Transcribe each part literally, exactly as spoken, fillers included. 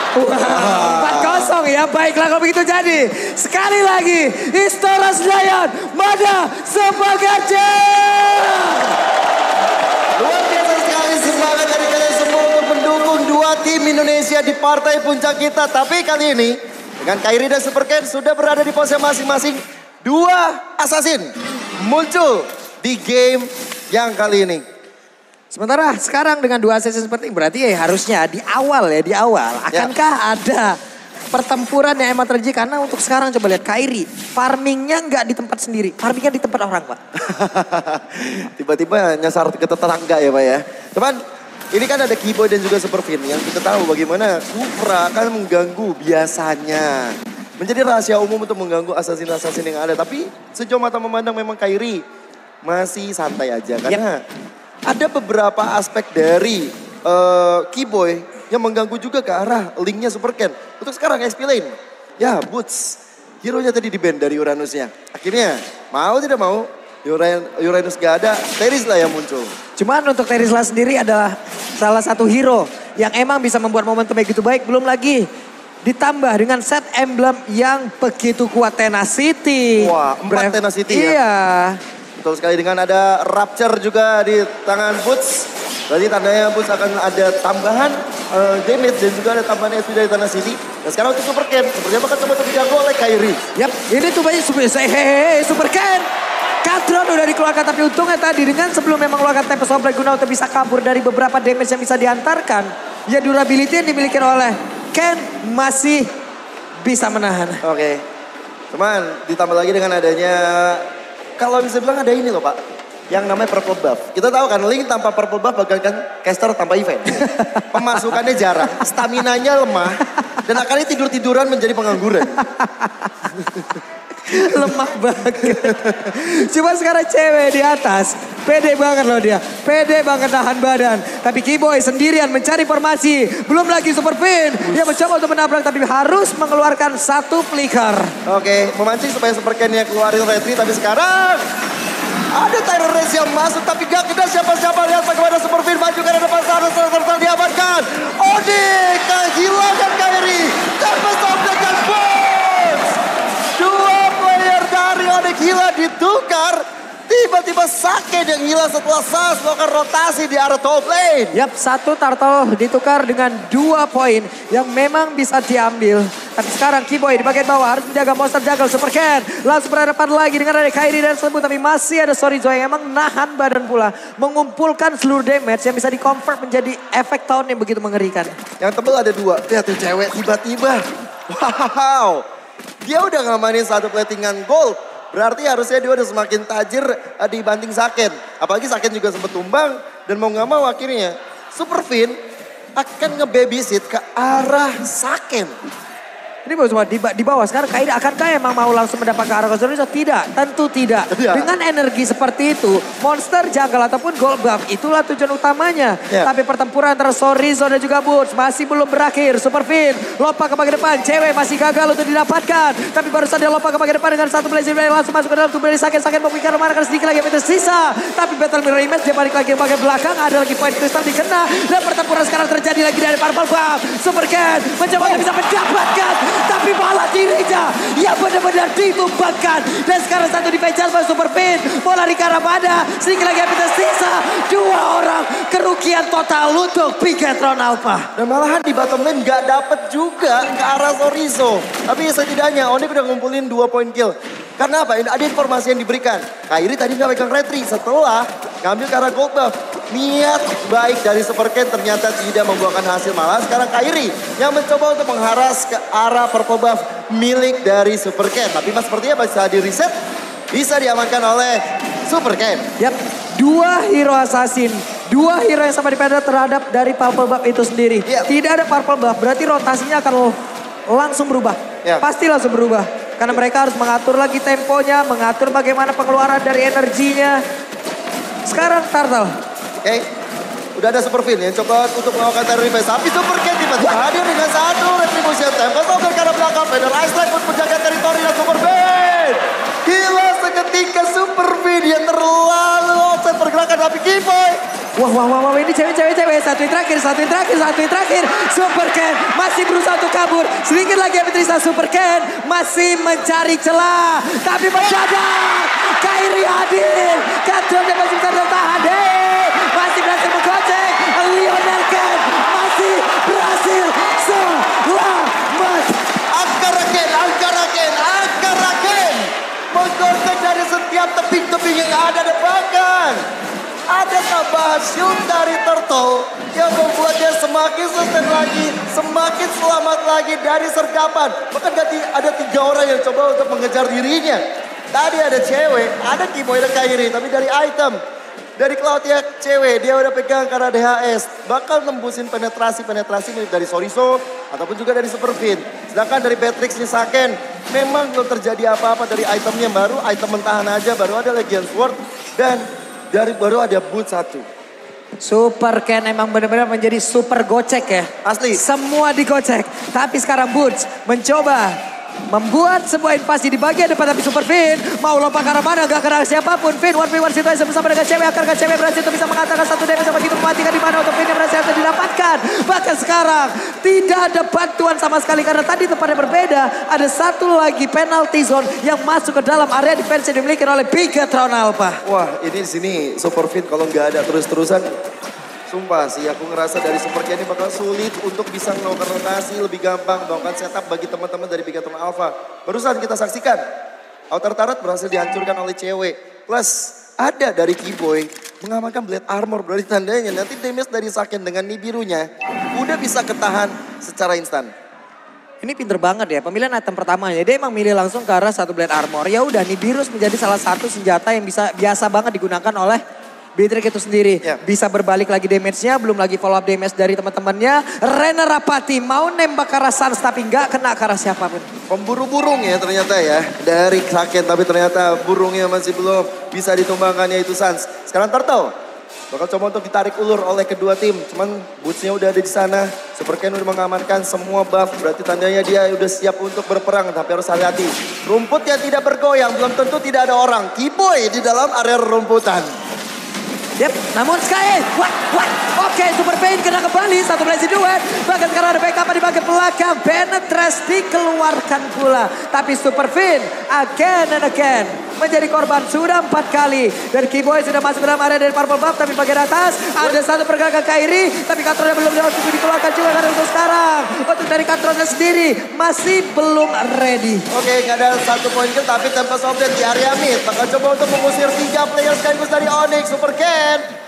empat kosong ya, baiklah kalau begitu jadi. Sekali lagi, Istora Senayan, mana Sebagarja. Luar biasa sekali semangat dari kalian semua untuk mendukung dua tim Indonesia di partai puncak kita. Tapi kali ini, dengan Kairi dan Superken sudah berada di pose masing-masing. Dua assassin muncul di game yang kali ini. Sementara sekarang dengan dua assassin seperti ini, berarti ya harusnya di awal ya, di awal. Akankah ya. ada pertempuran yang emang terjadi? Karena untuk sekarang coba lihat Kairi, farmingnya nggak di tempat sendiri, farmingnya di tempat orang, Pak. Tiba-tiba nyasar ke tetangga ya, Pak ya. Cuman ini kan ada Keyboy dan juga Superfin yang kita tahu bagaimana Supra akan mengganggu biasanya. Menjadi rahasia umum untuk mengganggu assassin-assassin yang ada. Tapi sejauh mata memandang memang Kairi masih santai aja. Karena yep. ada beberapa aspek dari uh, Keyboy yang mengganggu juga ke arah linknya Superken. Untuk sekarang S P Lane, ya Boots, hero-nya tadi di ban dari Uranusnya. Akhirnya mau tidak mau, Uranus gak ada, Terizla yang muncul. Cuman untuk Terizla sendiri adalah salah satu hero yang emang bisa membuat momentum begitu baik. Belum lagi ditambah dengan set emblem yang begitu kuat, Tenacity. Wah, empat Tenacity ya? Iya. Betul sekali, dengan ada Rapture juga di tangan Boots. Berarti tandanya Boots akan ada tambahan uh, damage dan juga ada tambahan S P dari Tenacity. Dan sekarang untuk Superken, sepertinya bakal coba terjangkau oleh Kairi. Yap, ini tuh banyak hehehe Superken. Katron udah dikeluarkan, tapi untungnya tadi dengan sebelum memang mengeluarkan Tempest of Black guna untuk bisa kabur dari beberapa damage yang bisa diantarkan. Ya durability yang dimiliki oleh Ken masih bisa menahan. Oke, okay. Cuman ditambah lagi dengan adanya, kalau bisa bilang ada ini loh Pak, yang namanya purple buff. Kita tahu kan Link tanpa purple buff bagaikan caster tanpa event. Pemasukannya jarang, staminanya lemah, dan akhirnya tidur-tiduran menjadi pengangguran. Lemah banget. Cuma sekarang cewek di atas. Pede banget loh dia. Pede banget nahan badan. Tapi Keyboy sendirian mencari formasi. Belum lagi Superfin. Dia mencoba untuk menabrak tapi harus mengeluarkan satu flicker. Oke, memancing supaya Superken yang keluarin retri. Tapi sekarang ada Tyrant Race yang masuk tapi gak kena siapa-siapa. Lihat bagaimana Superfin maju ke depan sana. Serta diamankan. Odi kehilangan Kairi. Tempest of Black dan Bones. Dua player dari Onyx hilang ditukar. Tiba-tiba Sake yang hilang setelah Sas melakukan rotasi di arah top lane. Yap, satu turtle ditukar dengan dua poin yang memang bisa diambil. Tapi sekarang Keyboy di bagian bawah harus menjaga monster juggle. Superken langsung berhadapan lagi dengan ada Kairi dan Slembu. Tapi masih ada Sorizo yang emang nahan badan pula. Mengumpulkan seluruh damage yang bisa di-convert menjadi efek tahun yang begitu mengerikan. Yang tebel ada dua. Lihat tuh cewek tiba-tiba. Wow. Dia udah ngamanin satu platingan gold. Berarti harusnya dia udah semakin tajir dibanding Saken. Apalagi Saken juga sempat tumbang. Dan mau gak mau akhirnya Superfin akan nge-babysit ke arah Saken. Ini baru cuma di, di bawah. Sekarang Kairi akankah emang mau langsung mendapat ke arah Sorizo? Tidak, tentu tidak. Ya. Dengan energi seperti itu, monster jungle ataupun gold buff itulah tujuan utamanya. Ya. Tapi pertempuran antara Sorizo dan juga Boots masih belum berakhir. Superfin lompat ke bagian depan, cewek masih gagal untuk didapatkan. Tapi baru saja lompat ke bagian depan dengan satu blazer langsung masuk ke dalam tubuh dari Saken. Saken memikirkan memarakan sedikit lagi yang tersisa. Tapi battle mirror image dia balik lagi ke bagian belakang. Ada lagi point crystal dikena. Dan pertempuran sekarang terjadi lagi dari purple buff. Superken mencoba oh. bisa mendapatkan. Tapi malah dirinya yang benar-benar ditumbangkan. Dan sekarang satu di Pejal Superfin. Bola di arah pada. Sedikit lagi yang tersisa. Dua orang kerugian total untuk Bigetron Alpha. Dan malahan di bottom lane gak dapet juga ke arah Sorizo. Tapi setidaknya Onyx udah ngumpulin dua poin kill. Karena apa? Ada informasi yang diberikan. Kairi tadi gak pegang retri setelah ngambil ke arah gold buff. Niat baik dari Superken ternyata tidak membuahkan hasil. Malah sekarang Kairi yang mencoba untuk mengharas ke arah purple buff milik dari Superken. Tapi mas sepertinya bisa di reset. Bisa diamankan oleh Superken. Yap, dua hero assassin. Dua hero yang sama dipandang terhadap dari purple buff itu sendiri. Yep. Tidak ada purple buff berarti rotasinya akan langsung berubah. Yep. Pasti langsung berubah. Karena mereka harus mengatur lagi temponya. Mengatur bagaimana pengeluaran dari energinya. Sekarang Turtle. Oke, okay. Udah ada Superfin yang coba untuk melakukan terror defense. Tapi Superken tiba-tiba hadir dengan satu retribution tempo. Sokar karena belakang. Feather Ice Light untuk menjaga teritori dan Superfin. Gila seketika Superfin yang terlalu offset pergerakan. Tapi Keyboy Wah, wah, wah, wah, ini cewek-cewek-cewek. Satu yang terakhir, satu yang terakhir, satu yang terakhir. Super Ken masih berusaha untuk kabur. Sedikit lagi Beatrice, Super Ken masih mencari celah. Tapi mendadak, Kairi hadir. Katronnya masih bisa bertahan. Hey, masih berhasil menggocek. Lionel Ken masih berhasil selamat. Angkaraken, Angkaraken, Angkaraken. Menggocek dari setiap tebing-tebing yang ada di bahkan. Ada tambahan shoot dari Turtle yang membuat dia semakin sustain lagi, semakin selamat lagi dari sergapan. Bahkan ada tiga orang yang coba untuk mengejar dirinya. Tadi ada cewek, ada Kimoy dan Kairi, tapi dari item. Dari Cloud ya cewek, dia udah pegang karena D H S. Bakal nembusin penetrasi-penetrasi mirip dari Soriso ataupun juga dari Superfin. Sedangkan dari Beatrix Nisaken, memang belum terjadi apa-apa dari itemnya. Baru item mentahan aja, baru ada Legion Sword dan dari baru ada boot satu. Super Ken emang benar-benar menjadi super gocek ya. Asli. Semua digocek. Tapi sekarang Boots mencoba membuat sebuah invasi di bagian depan, tapi Super Finn mau lompat ke arah mana, gak kena siapapun. Finn one v one situasi bersama dengan cewek, akarkan cewek berhasil untuk bisa mengatakan satu damage begitu mematikan di mana untuk Finn yang berhasil didapatkan. Bahkan sekarang tidak ada bantuan sama sekali karena tadi tempatnya berbeda. Ada satu lagi penalty zone yang masuk ke dalam area defense yang dimiliki oleh Bigatron Alpha. Wah, ini di sini Super Finn kalau nggak ada terus-terusan, sumpah sih aku ngerasa dari Super Ken ini bakal sulit untuk bisa melakukan rotasi lebih gampang, melakukan setup bagi teman-teman dari Bigatron Alpha. Barusan kita saksikan, Outer Turret berhasil dihancurkan oleh cewek. Plus ada dari Keyboy mengamankan Blade Armor, berarti tandanya nanti damage dari Saken dengan Nibirunya udah bisa ketahan secara instan. Ini pinter banget ya, pemilihan item pertamanya. Dia emang milih langsung ke arah satu Blade Armor. Ya udah, Nibirus menjadi salah satu senjata yang bisa biasa banget digunakan oleh Beatrix itu sendiri. Yeah. Bisa berbalik lagi damage-nya, belum lagi follow up damage dari teman-temannya. Rena Rapati mau nembak ke arah Sans tapi nggak kena ke arah siapapun. Pemburu burung ya ternyata ya. Dari Saken tapi ternyata burungnya masih belum bisa ditumbangkan yaitu Sans. Sekarang Turtle bakal coba untuk ditarik ulur oleh kedua tim. Cuman bootsnya udah ada di sana. Super Ken udah mengamankan semua buff. Berarti tandanya dia udah siap untuk berperang. Tapi harus hati-hati. Rumput yang tidak bergoyang belum tentu tidak ada orang. Keyboy di dalam area rumputan. Yep, namun Sky, what, what, oke okay, Super Pain kena kembali, satu Blaze Duet. Bahkan karena ada backup di bagian belakang, Penetrate dikeluarkan pula. Tapi Super Fin, again and again, menjadi korban sudah empat kali. Dan Keyboy sudah masuk ke dalam area dari Purple Buff, tapi bagian atas ada satu pergerakan Kairi. Tapi Katronnya belum langsung dikeluarkan juga karena untuk sekarang. Untuk dari Katronnya sendiri, masih belum ready. Oke, okay, gak ada satu poin kill, tapi Tempest of Death di area mid. Bakal coba untuk mengusir tiga player sekaligus dari Onyx, Super Ken.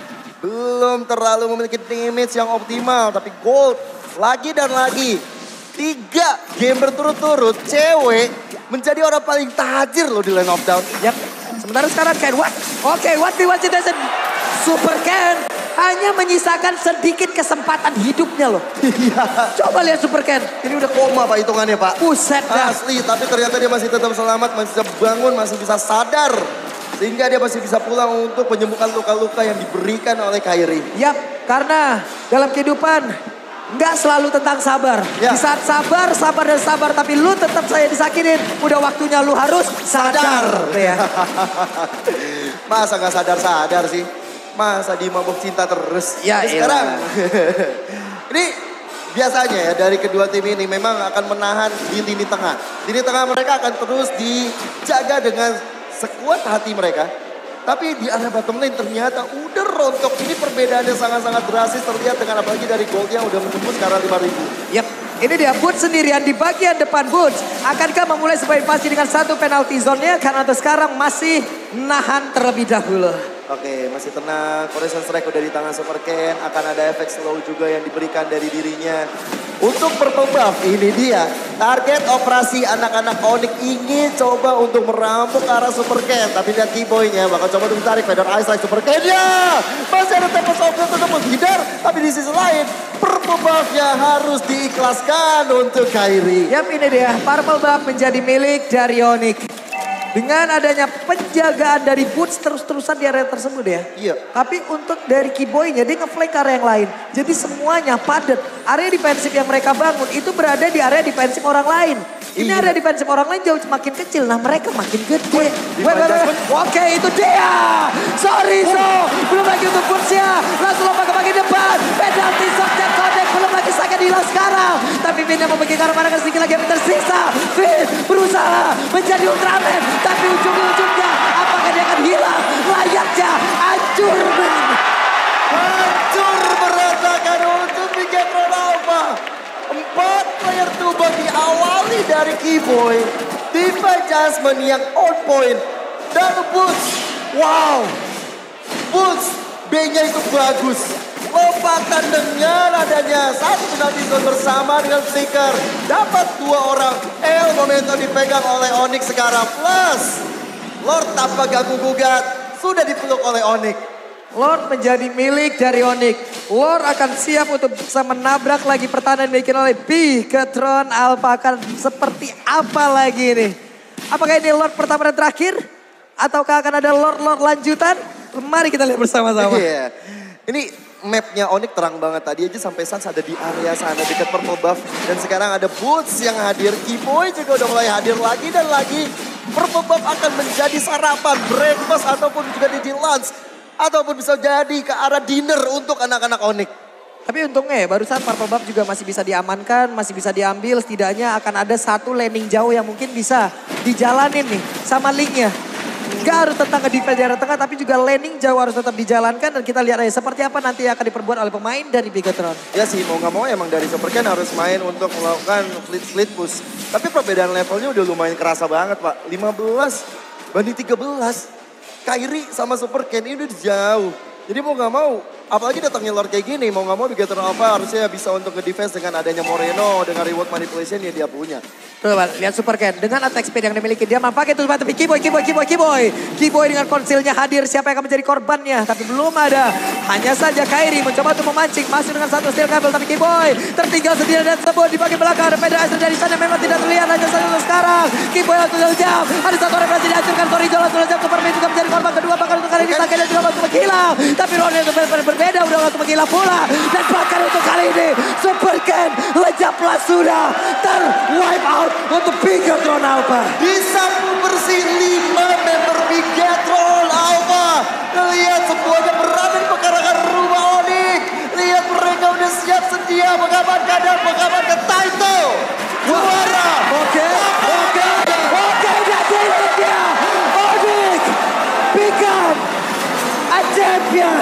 Belum terlalu memiliki damage yang optimal. Tapi gold lagi dan lagi. Tiga game berturut-turut cewek menjadi orang paling tajir loh di lane of down. Yap. Sementara sekarang Ken what? Oke, okay, what the one situation. Super Ken hanya menyisakan sedikit kesempatan hidupnya loh. Coba lihat Super Ken. Ini udah koma Pak hitungannya Pak. Buset dah. Asli, tapi ternyata dia masih tetap selamat, masih bisa bangun, masih bisa sadar. Sehingga dia masih bisa pulang untuk penyembuhan luka-luka yang diberikan oleh Kairi. Yap, karena dalam kehidupan nggak selalu tentang sabar. Ya. Di saat sabar, sabar dan sabar, tapi lu tetap saya disakinin. Udah waktunya lu harus sadar. sadar. Ya. Masa nggak sadar-sadar sih? Masa di mabuk cinta terus? Ya, nah, sekarang, ini biasanya ya dari kedua tim ini memang akan menahan di lini tengah. Lini tengah mereka akan terus dijaga dengan sekuat hati mereka. Tapi di area bottom lane ternyata udah rontok. Ini perbedaannya sangat-sangat drastis terlihat dengan apalagi dari gold yang udah menembus ke arah lima ribu. Yap, ini dia Boots sendirian di bagian depan Boots. Akankah memulai sebuah invasi dengan satu penalty zone-nya? Karena untuk sekarang masih nahan terlebih dahulu. Oke, masih tenang. Corrosion Strike udah di tangan Super Ken. Akan ada efek slow juga yang diberikan dari dirinya. Untuk Purple Buff, ini dia. Target operasi anak-anak Onyx ingin coba untuk merampok ke arah Super Ken. Tapi lihat Keyboy-nya bakal coba untuk tarik Feather Ice like Super Ken. Ya, masih ada Tempest of Death untuk menghindar. Tapi di sisi lain, Purple Buff-nya harus diikhlaskan untuk Kairi. Yap, ini dia. Purple Buff menjadi milik dari Onyx. Dengan adanya penjagaan dari Boots terus-terusan di area tersebut ya. Iya. Tapi untuk dari Keyboy-nya dia nge-flank ke area yang lain. Jadi semuanya padat. Area defensif yang mereka bangun itu berada di area defensif orang lain. Ini Iya. area defensif orang lain jauh semakin kecil. Nah mereka makin gede. Wait, wait, wait. Oke itu dia. Sorry so. Belum lagi untuk Boots-nya. Langsung lompat ke bagian depan. Penalti shot dan Kodak. Belum lagi sakit hilang sekarang. Tapi Vin yang membagi karena mana sedikit lagi yang tersisa. Vin berusaha menjadi Ultraman. Tapi ujung-ujungnya apakah dia akan hilang? Layaknya hancur men. Hancur berantakan untuk Bigetron Alpha. Empat player tuba diawali dari Keyboy. Diva Jasmine yang on point. Dan Boots. Wow. Boots. B-nya itu bagus. Lompatan dengan adanya satu penalti zone bersama dengan Flicker. Dapat dua orang. El momentum dipegang oleh Onyx sekarang. Plus Lord tanpa ganggu gugat sudah dipeluk oleh Onyx. Lord menjadi milik dari Onyx. Lord akan siap untuk bisa menabrak lagi pertahanan yang dimiliki oleh Bigetron Alpha. Akan seperti apa lagi ini? Apakah ini Lord pertama dan terakhir? Ataukah akan ada Lord-Lord lanjutan? Mari kita lihat bersama-sama. Iya. Ini mapnya Onyx terang banget. Tadi aja sampai Sans ada di area sana dekat purple buff. Dan sekarang ada Boots yang hadir. Keyboy juga udah mulai hadir lagi dan lagi. Purple buff akan menjadi sarapan, breakfast ataupun juga di lunch. Ataupun bisa jadi ke arah dinner untuk anak-anak Onyx. Tapi untungnya ya barusan Purple Buff juga masih bisa diamankan, masih bisa diambil. Setidaknya akan ada satu landing jauh yang mungkin bisa dijalanin nih sama Link-nya. Gak harus tentang ke defense daerah tengah tapi juga landing jauh harus tetap dijalankan. Dan kita lihat aja seperti apa nanti yang akan diperbuat oleh pemain dari Bigetron. Ya sih mau gak mau emang dari Supercan harus main untuk melakukan split-split push. Tapi perbedaan levelnya udah lumayan kerasa banget Pak. lima belas banding tiga belas. Kairi sama Supercan ini udah jauh. Jadi mau gak mau, apalagi datangnya Lord kayak gini, mau gak mau Bigetron Alpha harusnya bisa untuk nge-defense dengan adanya Moreno, dengan reward manipulation yang dia punya. Coba lihat Supercan dengan attack speed yang dimiliki dia memanfaatkan itu tapi Keyboy, Keyboy, Keyboy, Keyboy. Keyboy dengan konsilnya hadir siapa yang akan menjadi korbannya tapi belum ada. Hanya saja Kairi mencoba untuk memancing masuk dengan satu steel kabel tapi Keyboy tertinggal sendiri dan sebut di bagian belakang. Federasi dari sana memang tidak terlihat hanya saja untuk sekarang. Keyboy langsung jam. Ada satu referensi dihancurkan. Torijo langsung jam. Superman juga menjadi korban kedua bahkan untuk kali ini Sake dan juga langsung menghilang. Tapi Ronald itu benar-benar berbeda udah langsung menghilang pula. Dan bahkan untuk kali ini Supercan lejaplah sudah ter-wipe out untuk Bigetron Alpha. Disapu bersih lima member Bigetron Alpha. Lihat semuanya berada di pekarangan rumah Onyx. Lihat mereka udah siap sedia mengamankan dan mengamankan title. Juara. Oke, oke, oke, dan ini dia. Onyx become a champion.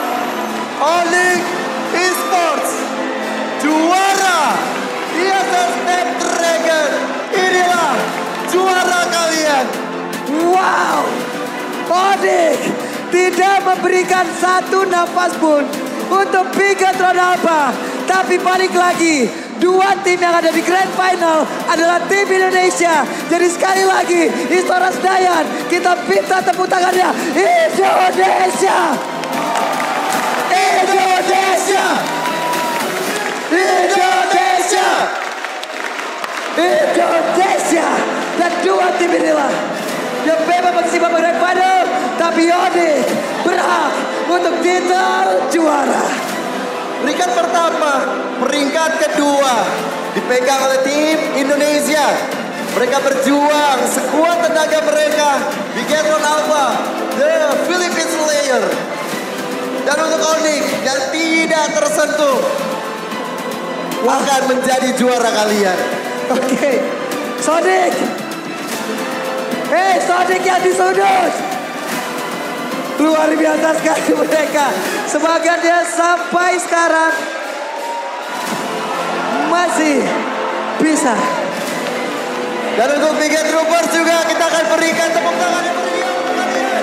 Onyx Esports juara. Dia Snapdragon. Inilah juara kalian. Wow, Onyx tidak memberikan satu nafas pun untuk Bigetron Alpha. Tapi balik lagi, dua tim yang ada di Grand Final adalah tim Indonesia. Jadi sekali lagi, Istora Senayan, kita minta tepuk tangannya. Indonesia! Indonesia! Indonesia! Indonesia! Dan dua tim inilah yang memang masih babak Grand Final. Tapi Onyx berhak untuk titel juara. Peringkat pertama, peringkat kedua dipegang oleh tim Indonesia. Mereka berjuang sekuat tenaga mereka. Bigetron Alpha, the Philippines Slayer. Dan untuk Onyx yang tidak tersentuh akan menjadi juara kalian. Oke, okay. Sonic. Hei Sonic yang di sudut. Luar biasa sekali mereka. Sebagian dia sampai sekarang masih bisa. Dan untuk Biget Troopers juga kita akan berikan tepuk tangan yang meriah untuk kalian.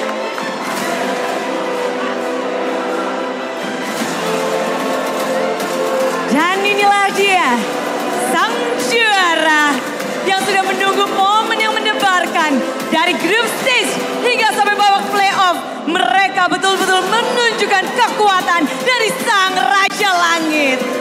Dan inilah dia, sang juara yang sudah menunggu momen yang mendebarkan dari grup stage hingga sampai babak playoff. Mereka betul-betul menunjukkan kekuatan dari sang Raja Langit.